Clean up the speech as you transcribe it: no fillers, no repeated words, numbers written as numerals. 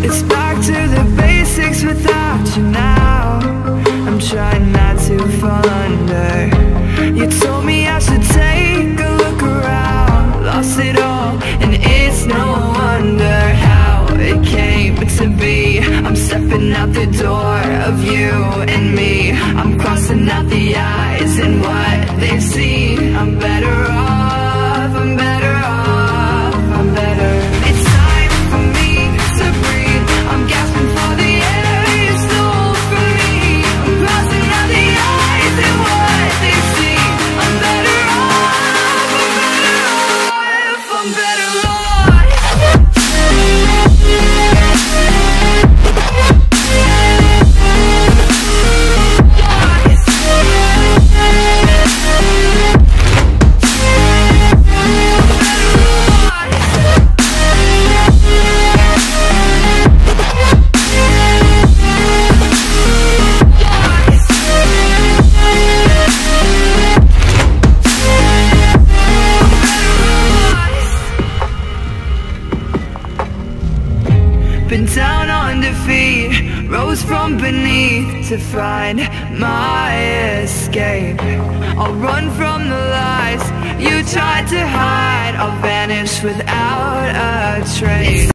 It's back to the basics without you now. I'm trying not to fall under. You told me I should take a look around. Lost it all, and it's no wonder how it came to be. I'm stepping out the door of you and me. I'm crossing out the eyes and what they see. I'm better off, I'm better off, I'm better. It's time for me to breathe. I'm gasping for the air you stole from me. I'm crossing out the eyes and what they see. I'm better off, I'm better off. Been down on defeat, rose from beneath to find my escape. I'll run from the lies you tried to hide. I'll vanish without a trace.